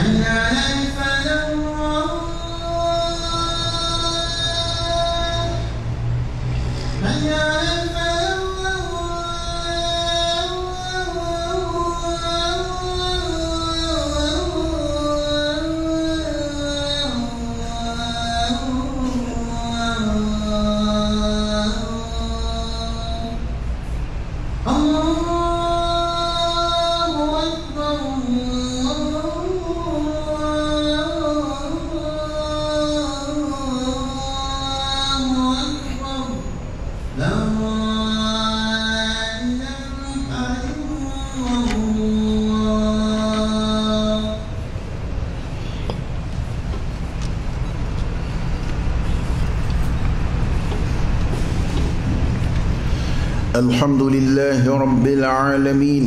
الحمد لله رب العالمين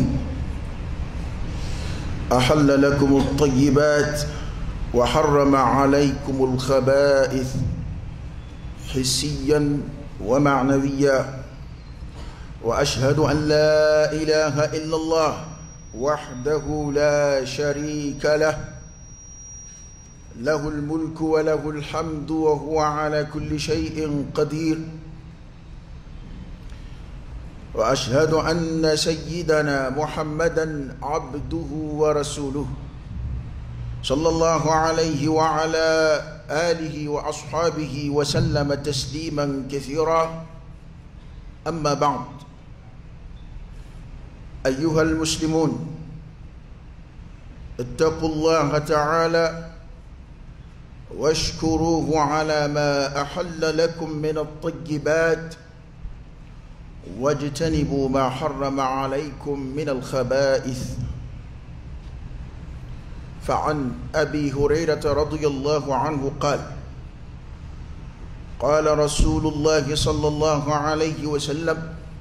أحل لكم الطيبات وحرم عليكم الخبائث حسيا ومعنويا وأشهد أن لا إله إلا الله وحده لا شريك له له الملك وله الحمد وهو على كل شيء قدير وأشهد أن سيدنا محمدا عبده ورسوله صلى الله عليه وعلى آله وأصحابه وسلم تسليما كثيرا أما بعد أيها المسلمون اتقوا الله تعالى واشكروه على ما أحل لكم من الطيبات واجتنبوا ما حرم عليكم من الخبائث. فعن أبي هريرة رضي الله عنه قال قال رسول الله صلى الله عليه وسلم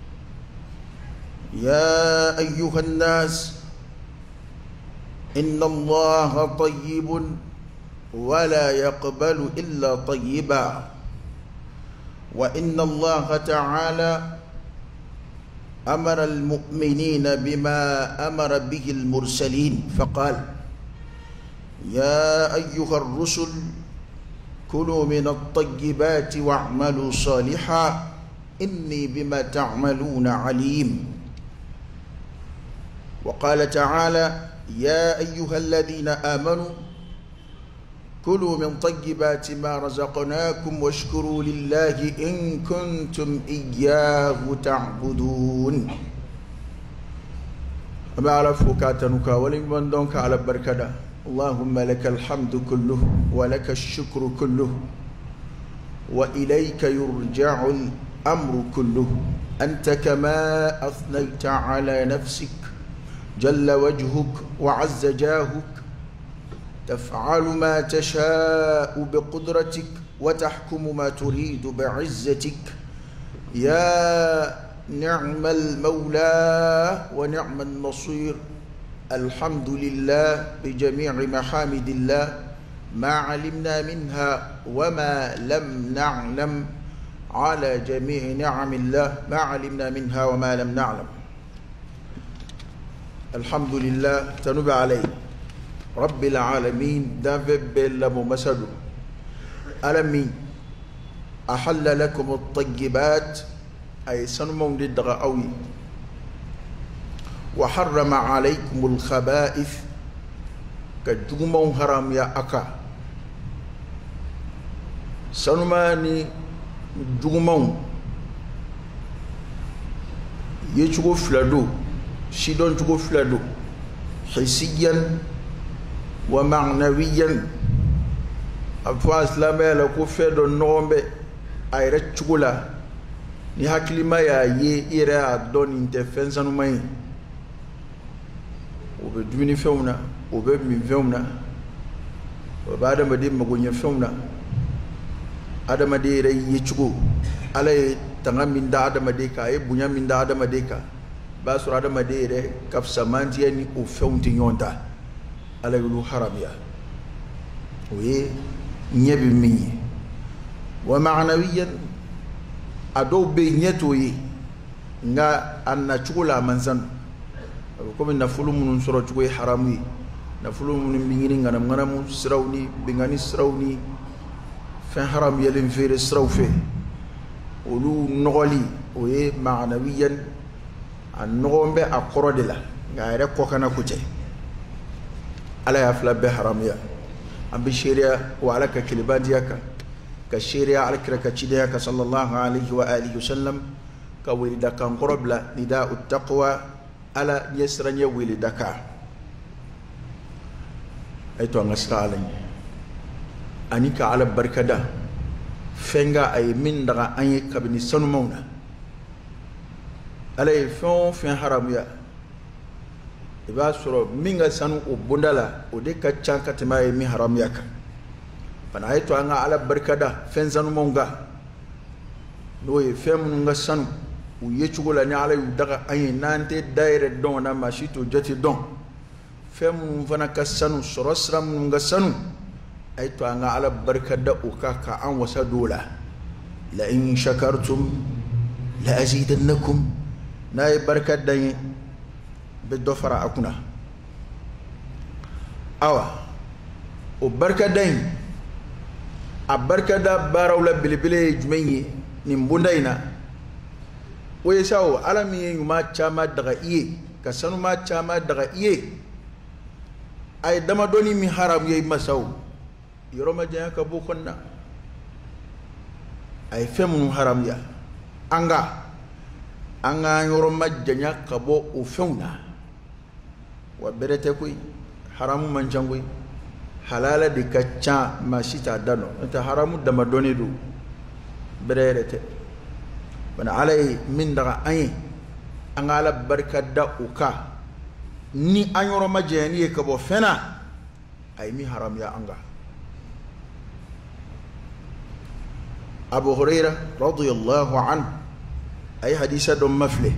يا أيها الناس إن الله طيب ولا يقبل إلا طيبا وإن الله تعالى أمر المؤمنين بما أمر به المرسلين فقال يا أيها الرسل كلوا من الطيبات واعملوا صالحا إني بما تعملون عليم. وقال تعالى يا أيها الذين آمنوا كلوا من طيبات ما رزقناكم واشكروا لله إن كنتم إياه تعبدون. أما على فكاتنك ولمن دونك على بركة اللهم لك الحمد كله ولك الشكر كله وإليك يرجع الأمر كله أنت كما أثنيت على نفسك جل وجهك وعز جاهك تفعل ما تشاء بقدرتك وتحكم ما تريد بعزتك يا نعم المولى ونعم النصير. الحمد لله بجميع محامد الله ما علمنا منها وما لم نعلم على جميع نعم الله ما علمنا منها وما لم نعلم. الحمد لله تنوب عليه رب العالمين دافب بلمو مسدو ألمي أحل لكم الطيبات أي سنمون للدغاوي وحرم عليكم الخبائث كدومون حرام يا أكا سنماني دومون يجو فلادو شيدون جو فلادو حسيا ومعنويا أفاس لا مالا كوفيدو نومبي أي رتشولا ni hakilima ya ye ire a don interfensa no mai obe dumini fewna obe mi fewna obe adama de magonya fewna adama de ire ye chugo ala tanga min da adama de ka e bunya min da adama de ka ba sur adama de ire kafsa manti ni o fewnti nyonta ala lu haram ya oye nyebi mi wa ma'nawiyan ado be nyetoyi nga anna chukula manzan ko min nafulu munun soro chukwe haramu nafulu mun bingini ngana mu srawni bingani srawni fa haram yelin fere srawfe olu nogoli oye ma'nawiyan an nogombe akorodela ngayre ko kana kute ala ya fla be haram ya ambi sharia wa alaka kilibandiyaka ka sharia alkraka chidiyaka sallallahu alaihi wa alihi wasallam ka wilida kan qorobla nida'ut taqwa ala yasranya wilidaka ayto ngasra alani anika ala barkada fenga ay min daga anye kabini sanu mauna ala fon fin haram ya iba soro minga sanu o bundala o de ka chanka temaye mi haram ya ka bana ayto anga ala barkada fen sanu maunga no e fem nga sanu u yechugola ni ala yu daga anye nante daire don na mashito jati don fem fana ka sanu sorosram nga sanu ayto anga ala barkada uka ka an wasa dola la in shakartum la azidannakum nay barkada be do fara akuna awa o barkada a barkada barawla bilbile jumenyi ni mbundaina o yesawo ala mi yuma chama daga iye ka sanu ma chama daga iye ay dama doni mi haram yey masaw yoroma jaya ka bokonna ay femu haram ya anga yoroma janya ka bo o feuna wa berete koy haramu manjangoy halala de kacca masita dano ta haramu dama doni do berete bana alay min daga ay angala barkada uka ni yoroma jani ka bo fena ay mi haram ya anga أبو هريرة رضي الله عنه أي حديثة دم مفله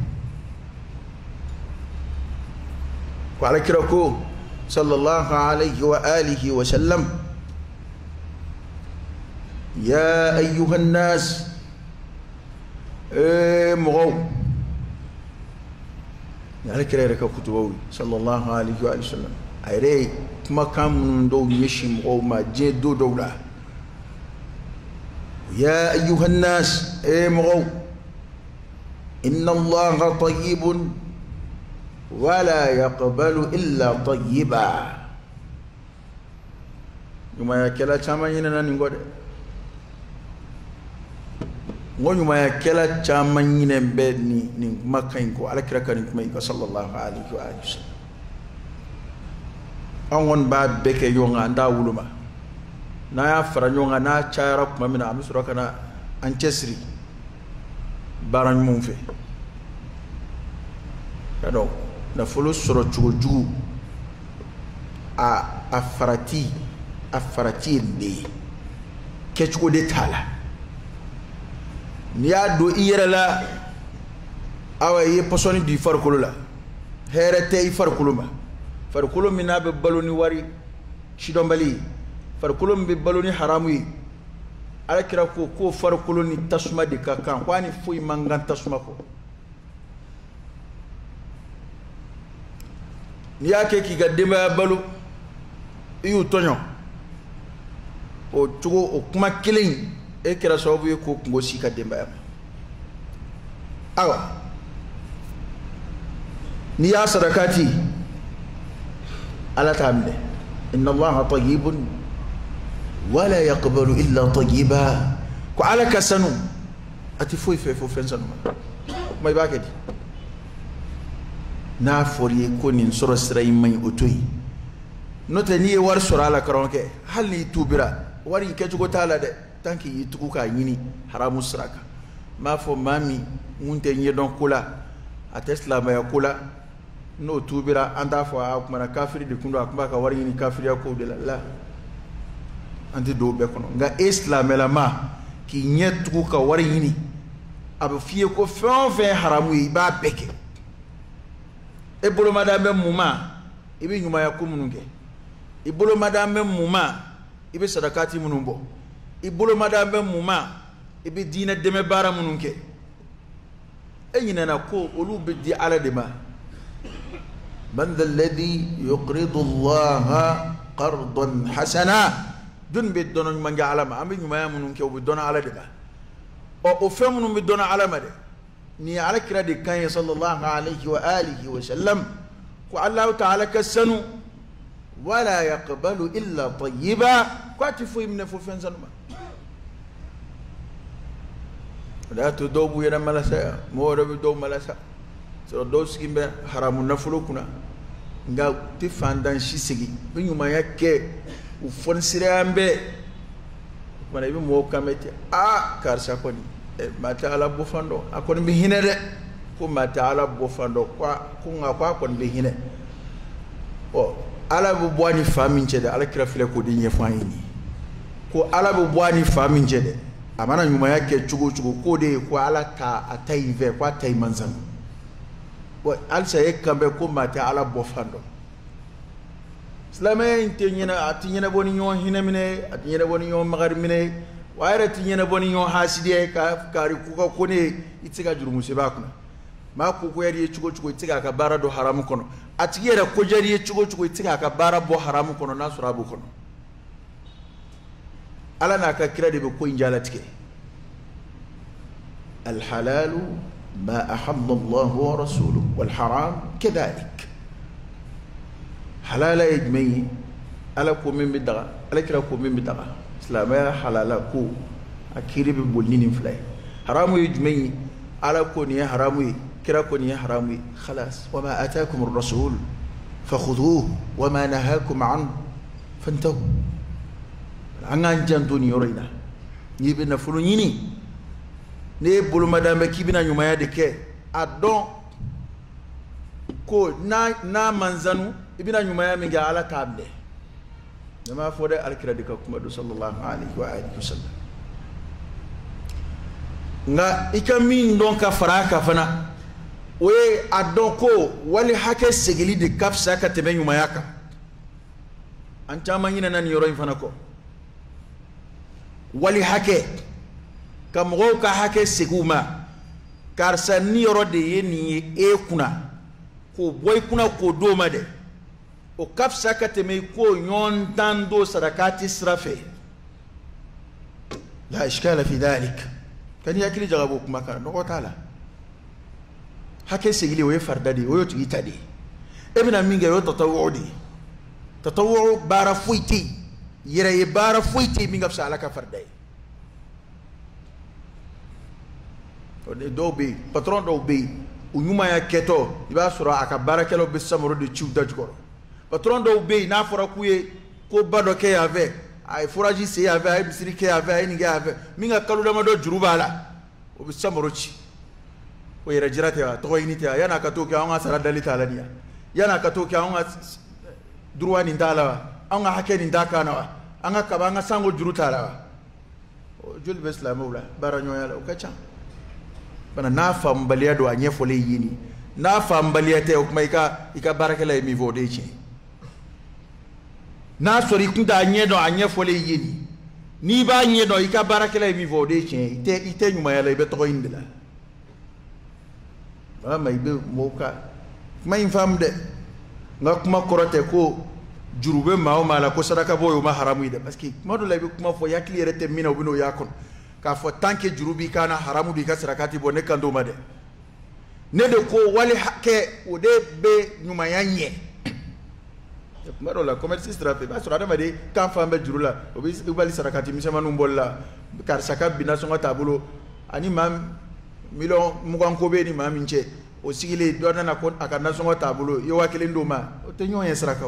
وعلى كركو صلى الله عليه وآله وسلم يا أيها الناس مغو على كركو كتبوي صلى الله عليه وآله وسلم أيري ما كان دو يشي مغو ما جدو دولا يا أيها الناس مغو إن الله طيب ولا يقبل إلا طيبا يوم يكلا تامين نقول يوم يكلا تامين بدني نمكينكو على كركنكم صلى الله عليه وآله وسلم أون بعد بك يوم عند أولما na ya fara nyonga na chara kuma mina amisura kana ancesri baran mun fe kado na folo soro chugoju a farati be ke chugo de tala ni ya do iyerala awaye posoni di farkulula herete i farkuluma farkulumina be baloni wari shidombali farkulum bi baloni haramu yi ala kira ko farkuloni tasuma di ka kan kwani fuy mangan tasuma ko ni yake ki gadema balu yu tonyo o tugo o kuma kilin e kira sababu ye ko ngosi ka demba ya awa ni ya sadakati ala tamne inna allaha tayyibun ولا يقبل إلا طيبا وعلى كسنو أتفوي في فنسنو ما يباكي نافوري يكون نصر السرائي من أتوي نتني ورسر على كرونك هل يتوبرا وري كجو تعالى ده تانكي يتوكا يني حرام السراك ما فو مامي مونتني دون كولا أتسلا ما يقولا نو توبرا أنت فوا أكمل كافر دي كندو أكمل كوري يني كافر يكو دلا لا anti do be kono nga islamela ma ki nyetu ka wari yini abu fiye ko fe haramu yi ba beke e bolo madame muma ibi nyuma ya kumununge e bolo madame muma ibi sadakati munumbo e bolo madame muma ibi dina deme bara mununke e nyina na ko olu be di ala de ma من ذا الذي يقرض الله قرضا حسنا دون بدون من جعل ما أمي ما يمنون كيو بدون على دبا أو فهمون بدون على ما ده ني على كرا دي كان صلى الله عليه وآله وسلم والله تعالى كسنو ولا يقبل إلا طيبا كاتفو من فوفين سنما لا تدوبوا يا ملسا مو ربي دو ملسا سو دوس كيمبا حرام نفلو كنا nga ti fandan shisigi bi nyuma yake u fon sirambe mana bi mo kamete karsa koni mata ala bo fando akoni bi hinede ko mata ala bo fando kwa kunga kwa kon bi hine o ala bu bwani famin cede ala kira file ko dinye fayini ko ala bu bwani famin cede amana nyuma yake chugo ko de ko ala ta ataive kwa tai manzan bo alsa yekambe ko mata ala bo fando islamay tinyena atinyena boni nyon hinemine atinyena boni nyon magar mine waira tinyena boni nyon hasidiye ka kari kuka kone itiga juru musiba kuna ma ku ko yari chugo itiga ka bara do haram kono atigera ko jari chugo itiga ka bara bo haram kono na surabu kono ala na ka kira de be ko injala tike al halalu ما أحب الله ورسوله والحرام كذلك حلال يجمعي ألاكو من بدغة ألاكو من بدغة إسلامي حلالاكو أكيري ببولنين فلاي حرام يجمعي ألاكو نيا حرامي كراكو نيا حرامي خلاص وما أتاكم الرسول فخذوه وما نهاكم عنه فانتهوا عنان جندوني يورينا يبنا فلونيني ne bulu madame kibina nyuma ya deke adon ko na manzanu ibina nyuma ya minga ala tabde dama fode alkira dika kuma do sallallahu alaihi wa alihi wasallam nga ikamin don ka faraka fana we adon ko wali hake segili de kafsa ka tebe nyuma yaka an chama nyina nan yoro fana ko wali hake kam go ka hake seguma karsa ni yoro de yeni e kuna ko boy kuna ko do made o kafsa ka teme ko nyon dando sarakati srafe la ishkala fi dhalik kan yakili jarabu kuma kan no taala hake segili we fardadi o yotu itadi ebina minga yo tatawu bara fuiti yere bara fuiti minga sala ka fardai do be patron do be unyuma ya keto iba sura aka barakelo be samoro de chiu dajgoro patron do be na fora kuye ko bado ke ave ay foraji se ave ay bisiri ke ave ay ninga ave minga kalu dama do jurubala o be samoro chi o yera jirate wa to yinite yana ka to ke anga sara dalita lania yana ka to ke anga durwani ndala anga hakeni ndaka na anga kabanga sango jurutala o julbe islamula baranyo yala o kacha bana na fambaliya do anye fole yini na fambaliya te kuma ika barakala mi vode chi na sori kunda anye do anye fole yini ni ba anye do ika barakala mi vode chi ite nyuma yala ibe to indila ba mai be moka mai famde nga kuma korote ko jurube mawo mala ko sadaka boyo ma haramu ida parce que modo la be kuma fo yakli rete mina obino yakon ka fo tanke jurubi kana haramu di ka sarakati bo ne kando made ne de ko wali hakke o de be nyuma yanye maro la commerce strafe ba sura de kan fambe jurula o bi bali sarakati mi sema numbolla kar saka bina songa tabulo ani mam million mugan ko be ni mam nche o sigile do na ko akana songa tabulo yo wakile ndoma o te nyoye sarakaw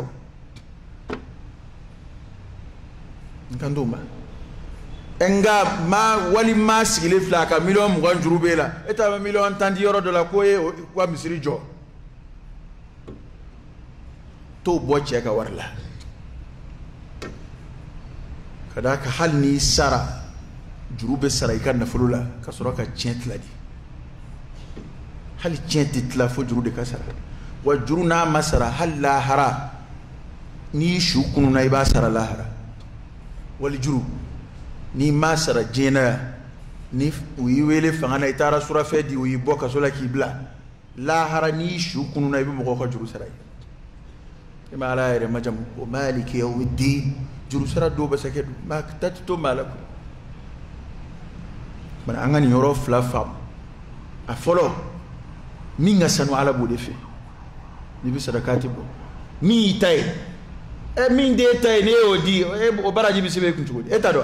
nkandoma enga ma wali ma sigile flaka million mugan jurube la eta million tandi euro de la koye kwa misiri jo to boche ka warla kada ka halni sara jurube sara ikan na fulula ka soroka chentla di hal chentitla fo jurude ka sara wa juruna masara hal la hara ni shukunu na iba sara la hara wal juru ni masara jena ni uyiwele fangana itara sura fedi uyiboka sola kibla la hara ni shukunu na ibu moko ka juru sarai ما على غير مجمع ومالك يوم الدين جلوسنا دوبة سكت ما كتبتم مالكم من أعني يروف لا فام أفولو مين سنو على بودي في نبي صدقاتي بو مين تاي مين دي تاي نيو دي وبراجي بيسيبي كنتقول تدوا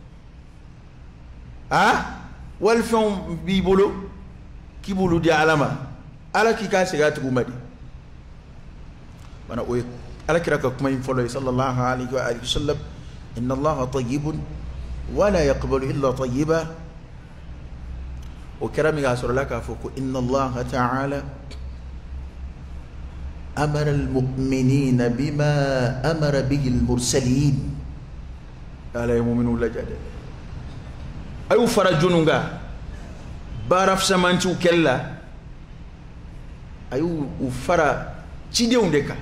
والفهم بيبولو كيبولو دي علامة على كي كاسي غاتبو مدي وانا اوي على كراك كما ينفولو صلى الله عليه وآله وسلم إن الله طيب ولا يقبل إلا طيبا وكرمي غاسر لك فوق إن الله تعالى أمر المؤمنين بما أمر به المرسلين قال يا مؤمنون لجد أيو فرجونغا بارف سمانتو كلا أيو فرا تشيديون ديكا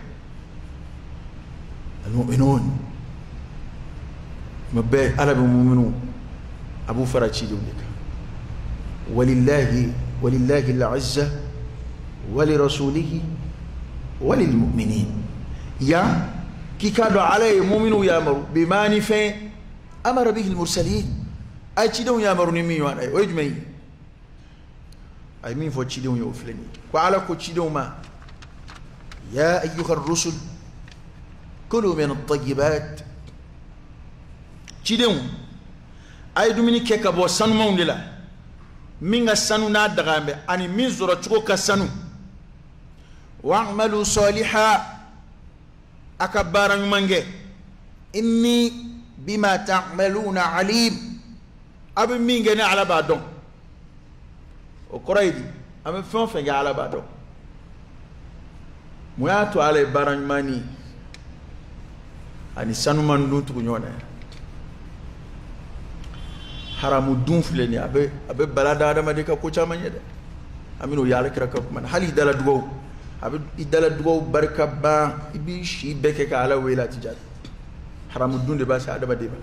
المؤمنون مبه على المؤمنون أبو فرا تشيديون ديكا ولله العزة ولرسوله وللمؤمنين يا كي كادوا عليه مؤمنون يامروا بما نفع أمر به المرسلين أي تشيدون يامروا نمي وانا ويجمعي أي مين فو تشيدون يوفلني وعلى كو تشيدون ما يا أيها الرسل كلوا من الطيبات تشيدون أي دوميني كيكا بو سانمون ديلا مين السنو نادغامي أني مين زورا تشوكا سنو واعملوا صالحا أكبر منجي إني بما تعملون عليم أبي مين جنا على بعضهم وقريدي أبي فين فين على بعضهم مياتو على بارن ماني أني سنو من دون تكونيونه haramu dun fileni abe balada adama de ka ko chama nyede amino yalla kira ka man hali dala dugo abe idala dugo barka ba ibi shi beke ka ala wela tijat haramu dun de ba sa adama de ba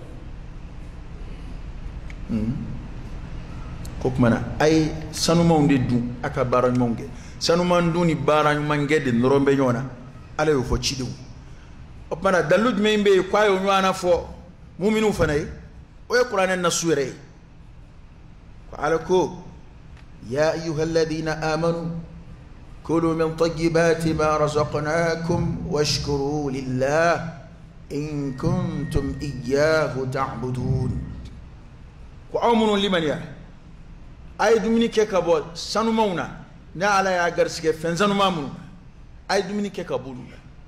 ko mana ay sanu mawde dun aka baran monge sanu man duni baran mange de norombe nyona ala yo fo chidu o mana daluj membe kwayo nywana fo mu'minu fanay o qur'an nasure علىكم يا أيها الذين آمنوا كلوا من طيبات ما رزقناكم واشكروا لله إن كنتم إياه تعبدون وآمنوا لمن يا أي دومينيكي كابول سانو مونا نا على يا غرسكي فنزانو مامون أي دومينيكي كابول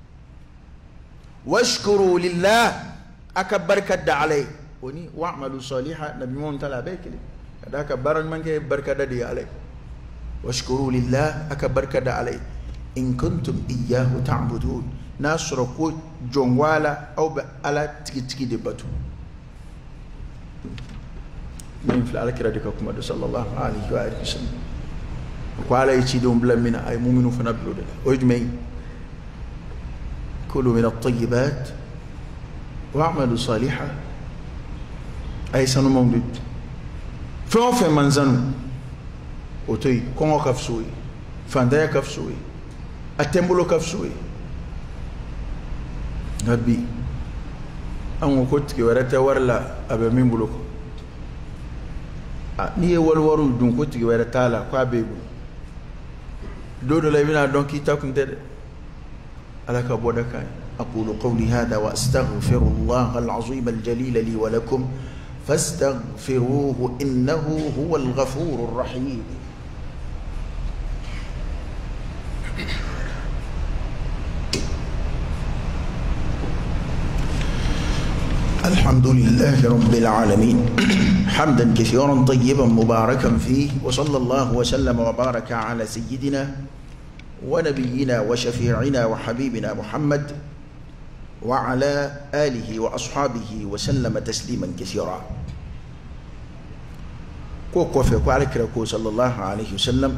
واشكروا لله أكبر كد عليه وني واعملوا صالحا نبي مون تلا بيكلي ذاك برن من كي بركة دي عليه واشكروا لله أكبركة عليه إن كنتم إياه تعبدون ناس ركوع جنوالا أو على تكي دبتو من في على كرة دككم صلى الله عليه وآله وسلم وعلى يتشيدون بلا من أي مؤمنون فنبلو ده ويجمعين كلوا من الطيبات واعملوا صالحا أي سنو مولد فوف منزانو اوتي كونغو كافسوي فاندايا كافسوي اتمبلو كافسوي نبي ان كوتكي ورتا ورلا ابي من بلوكو ني ولورو دون كوتكي ورتا لا كوا بيبو دودو لا بينا دونكي تاكون تد على كبودكاي اقول قولي هذا واستغفر الله العظيم الجليل لي ولكم فاستغفروه إنه هو الغفور الرحيم الحمد لله رب العالمين حمدا كثيرا طيبا مباركا فيه وصلى الله وسلم وبارك على سيدنا ونبينا وشفيعنا وحبيبنا محمد وعلى آله وأصحابه وسلم تسليما كثيرا كوكو في كوالكركو صلى الله عليه وسلم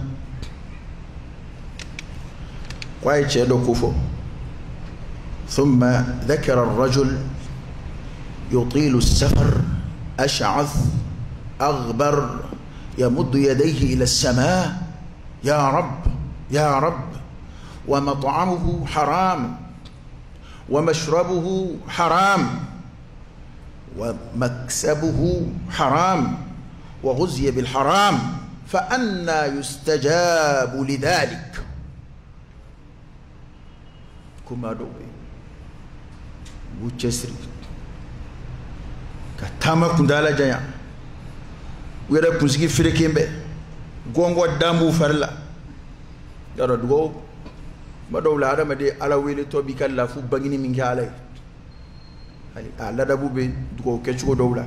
كوفو ثم ذكر الرجل يطيل السفر أشعث أغبر يمد يديه إلى السماء يا رب يا رب ومطعمه حرام ومشربه حرام ومكسبه حرام وغزي بالحرام فأنى يستجاب لذلك كما دوبي بوتشسري كتاما كندالا جايا ويرا كنسكي فريكيمبي غونغو دامبو فرلا يارو دوغو ما دولا adama de ala wele to bi kala fu bangini min galay ali ala dabu be dugo kechugo dowla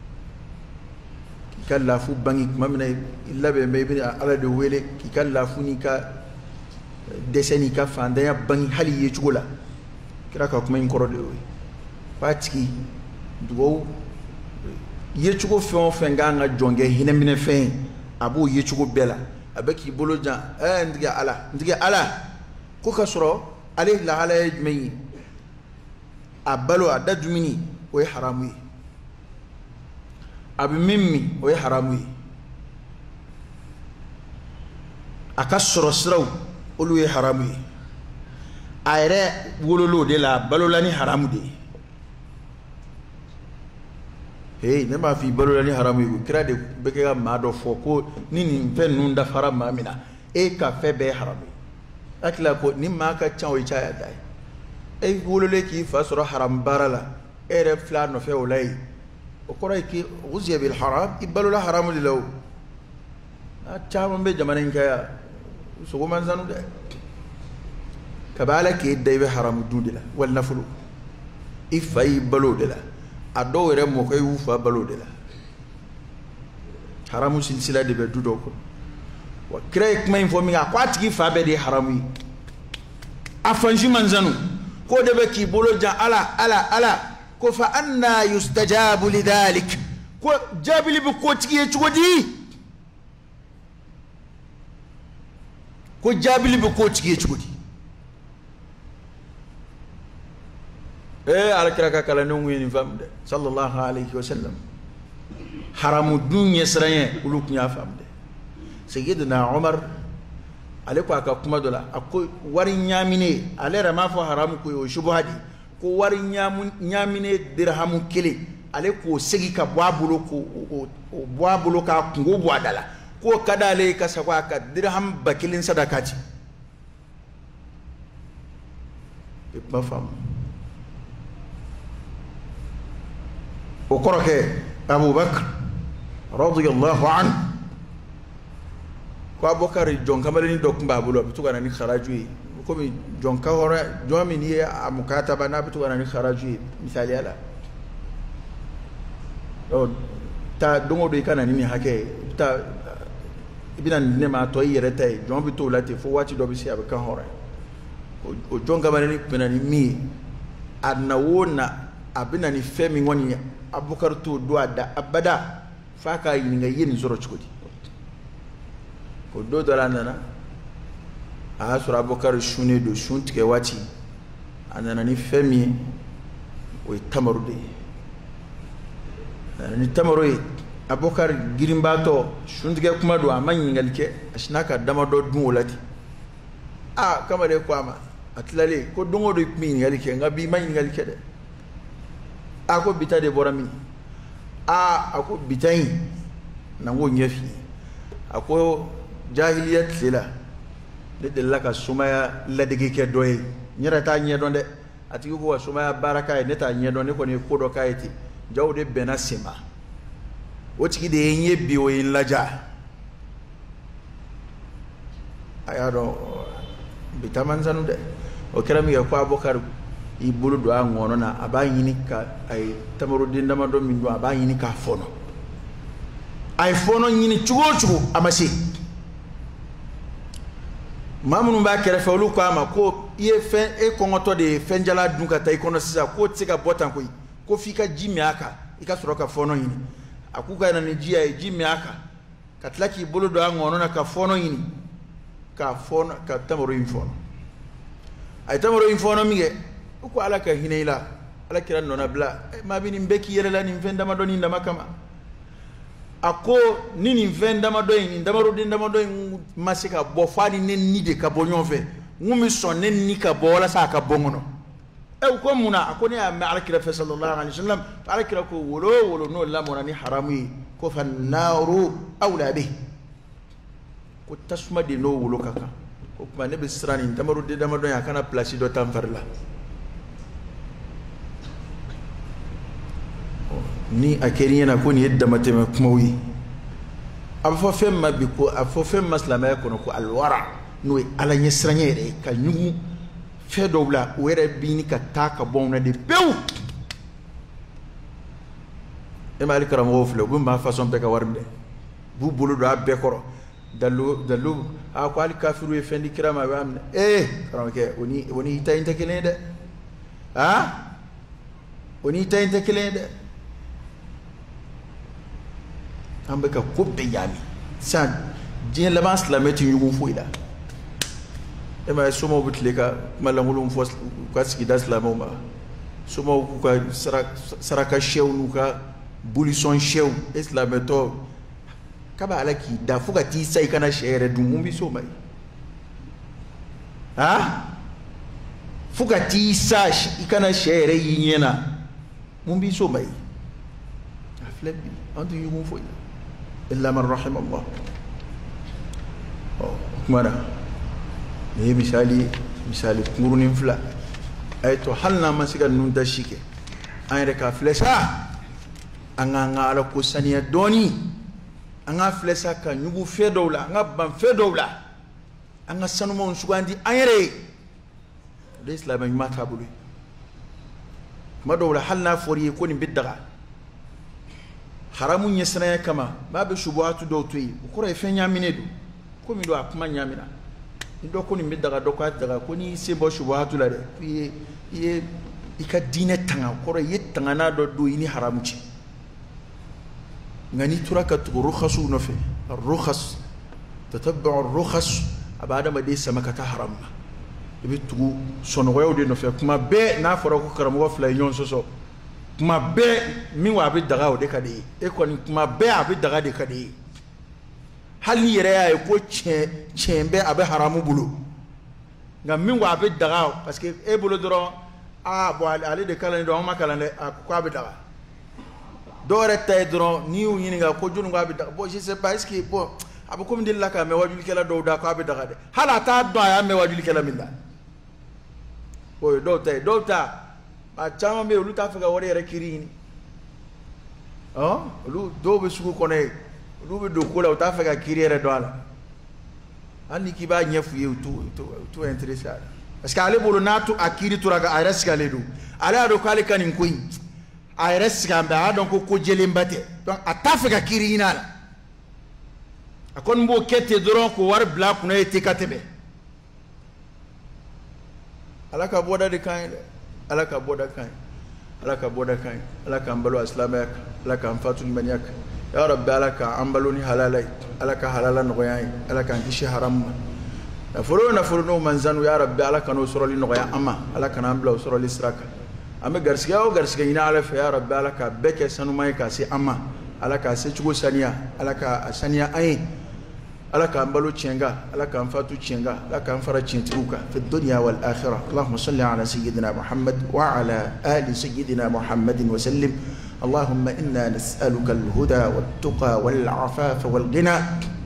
ki kala fu bangi mamna illa be be ala de wele ki kala fu ni ka deseni ka fanda ya bangi hali ye chugola kira ka kuma in korode we patiki dugo ye chugo fon fenga nga jonge hinemine fen abu ye chugo bela abeki bolojan ndiga ala ko kasoro ale la ala yajmi abalo adadumini o haramu abi mimmi o haramu akasoro siraw olu ye haramu ayre wololo de la balolani haramu de hey ne ma fi balolani haramu kira de beke ga ma do fo ko nini fen nun da farama mina e ka fe be haramu akila ko ni ma ka chawo chaya dai e wolole ki fasoro haram barala ere fla no fe olay o koray ki ghuziya bil haram ibalola haramu lilaw a chawo be jamanen kaya so go man sanu de kabala ki dai be haramu dudila wal naflu ifay balo de la ado were mo koy wufa balo de la haramu silsila de be dudo ko wa krek may fo mi ga kwatiki fa be de haramu afanji manzanu ko de be ki bolo jan ala ko fa anna yustajabu lidhalik ko jabili be ko tiki e chugodi ko jabili be ko tiki e chugodi ala kraka kala no ngeni famde sallallahu alayhi wa sallam haramu dunya srayen uluk nya famde sayyidina umar aleko aka kuma dola akoy wari nyamine alera ma fo haramu ko yo shubhadi ko wari nyamine dirhamu kele aleko segi ka boabulo ko boabulo ka kungo boadala ko kadale ka sakwa ka dirham bakilin sadakati ma fam o koroke Abu Bakr radiyallahu anhu ko Abubakar jonka malani dokumba bulo bitugana ni kharaju ko mi jonka hora jomi ni amukataba na bitugana ni kharaju misali ala o ta dongo do kana ni hake ta ibina ne ma to yere tay jombi to lati fo wati do bi si abaka hora o jonka malani penani mi adna wona abina ni femi ngoni Abubakar to do ada abada faka yinga yin zoro chukudi ko do dala nana a sura Abubakar shune do shuntike wati anana ni femi o tamarude ni tamaroy Abubakar girimbato shuntike kuma do amanyi ngalike ashnaka dama do dun wolati kama de kwama atlale ko dongo do mi ngalike ngabi manyi ngalike de ako bita de borami ako bitai nango nyefi ako jahiliyat sila de laka sumaya ladege ke doye nyara ta nyedon de ati ko sumaya baraka ne ta nyedon ne ko ne kodo kayeti jawde benasima wotiki de nyebi o in laja ayado bitaman sanu de o kerami ko Abubakar ibulu do ngono na abayini ka ay tamarudin dama do min do abayini ka fono ay fono nyini chugo amasi mamunu ba kere fawlu ko ama ko ye fen e kongoto de fenjala dunka tay kono sisa ko tika botan ko fika jimi aka ika soroka fono yini akuka na nijia e jimi aka katlaki ibulu do ngono na ka fono yini ka fono ka tamaru infono ay tamaru infono mige ko ala ka hinayla ala kiran nona bla ma bini mbeki yerela ni mfenda madoni ndama kama ako nini mfenda madoni ndamaro de ndamado masika bo fani nen nide ka bonyon fe ngumi son nen ni ka bola sa ka bongono أو كم منا أكون يا معلك رفع صلى الله عليه وسلم معلك ركو ولو نو لا مراني حرامي كف النار أولى به كنت تسمع دي نو ولو كاكا كما نبي سراني تمرد دي دمر دنيا كنا بلاسيدو تنفرلا ni akeri na ko ni yedda matema kuma wi afo femma bi ko afo femma slama ko no ko alwara no ala nyesranye re ka nyugu fe dobla were bi ni ka taka bonna de pew e mali karam wo flo bu ma façon be ka warde bu bulu do abbe koro dalu a ko al kafiru e fendi kirama wa amna karam ke oni tayinta kelede oni tayinta kelede ambe ka kubbe yami san dien la mas la meti yugo foida e ma somo butleka malangulum fos kwaski das la moma somo ku ka saraka shew nuka bulison shew islameto kaba alaki da fuka ti sai kana shere dum mumbi so mai fuka ti sash ikana shere yinyena mumbi so mai aflebi antu yugo foida إلا من رحم الله. كمانا هي مثالي كمرون فلا أيتو حالنا ما سيكا نوندا شيكي أين ركا فلسا أنا على كوسانيا دوني أنا فلسا كا نيبو في دولة أنا بام في دولة أنا سانوما نسوغاندي أين ري الإسلام ما تابولي ما دولة حالنا فوري يكون بالدغا haramu nyesana kama babe shubuhatu do tuyi ukura ifenya minedu ko mi do akuma nyamina ndo ko ni midaga do kwa daga ko ni sebo shubuhatu la de ye ika dine tanga koro ye tanga na do ini haramu ci ngani turaka tu rukhasu no fe الرخص تتبع الرخص abada ma de samakata haram ibi tugu sono wayode no fe kuma be na foro ko karamo fla nyon soso kuma be min wa bi daga o de kade e ko ni kuma be abi daga de kade hal ni yere ay ko chembe abi haramu bulu ngam min wa bi daga parce que e bulu doro bo ali de kala ni do ma kala ne ko abi daga do reta doro ni yu ni nga ko junu abi daga bo je sais pas est-ce que bon abu ko min la ka me wajul kala do da ko abi daga de hala ta do ya me wajul kala min da boy do ta a chama me ulu ta faga wore rekirini ulu do be suku kone ulu be do kola ta faga kirire do ala ani ki ba nyefu ye tu interessar parce que ale bolo natu akiri turaga ayres galedu ala do kale kanin kuin ayres gamba donc ko jelembate donc ata faga kirina ala akon bo kete doron ko war black no ete katebe ala ka boda de kan alaka boda kan alaka ambalo islamak alaka amfatul manyak ya rabbi alaka ambaloni halalai alaka halalan goyai alaka kishi haram na furu no manzanu ya rabbi alaka no surali no goya amma alaka na ambalo surali sraka ame garsiga ina ala fa ya rabbi alaka beke sanu mai ka si amma alaka se chugo saniya alaka saniya ai alaka ambalo chenga alaka amfatu chenga alaka amfara chintuka في الدنيا والآخرة اللهم صل على سيدنا محمد وعلى آل سيدنا محمد وسلم اللهم إنا نسألك الهدى والتقى والعفاف والغنى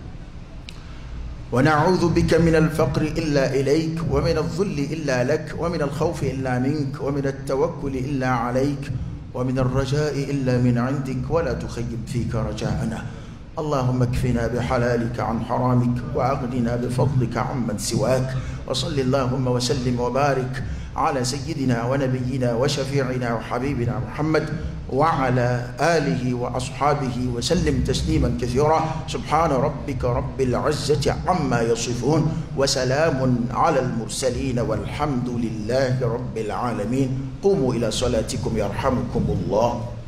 ونعوذ بك من الفقر إلا إليك ومن الذل إلا لك ومن الخوف إلا منك ومن التوكل إلا عليك ومن الرجاء إلا من عندك ولا تخيب فيك رجاءنا اللهم اكفنا بحلالك عن حرامك وأغننا بفضلك عمن سواك وصل اللهم وسلم وبارك على سيدنا ونبينا وشفيعنا وحبيبنا محمد وعلى آله وأصحابه وسلم تسليما كثيرا سبحان ربك رب العزة عما يصفون وسلام على المرسلين والحمد لله رب العالمين قوموا إلى صلاتكم يرحمكم الله